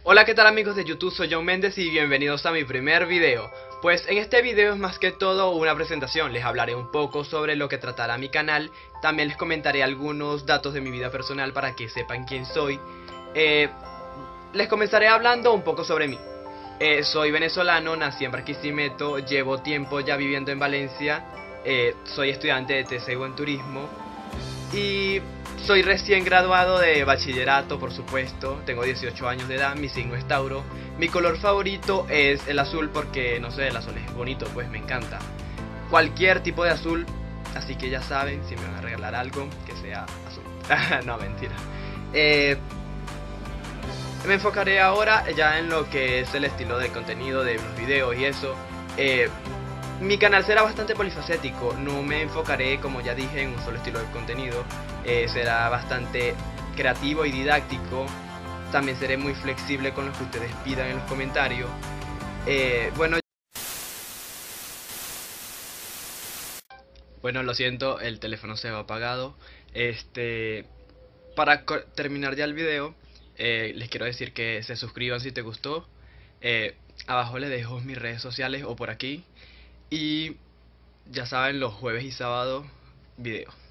Hola, ¿qué tal amigos de YouTube? Soy John Méndez y bienvenidos a mi primer video. Pues en este video es más que todo una presentación, les hablaré un poco sobre lo que tratará mi canal, también les comentaré algunos datos de mi vida personal para que sepan quién soy. Les comenzaré hablando un poco sobre mí. Soy venezolano, nací en Barquisimeto, llevo tiempo ya viviendo en Valencia, soy estudiante de TCU en turismo y soy recién graduado de bachillerato, por supuesto. Tengo 18 años de edad, mi signo es Tauro. Mi color favorito es el azul porque, no sé, el azul es bonito, pues me encanta. Cualquier tipo de azul, así que ya saben, si me van a regalar algo, que sea azul. No, mentira. Me enfocaré ahora ya en lo que es el estilo de contenido de los videos y eso. Mi canal será bastante polifacético, no me enfocaré, como ya dije, en un solo estilo de contenido. Será bastante creativo y didáctico. También seré muy flexible con lo que ustedes pidan en los comentarios. Bueno, lo siento, el teléfono se va apagado. Para terminar ya el video, les quiero decir que se suscriban si te gustó. Abajo les dejo mis redes sociales o por aquí. Y ya saben, los jueves y sábados, video.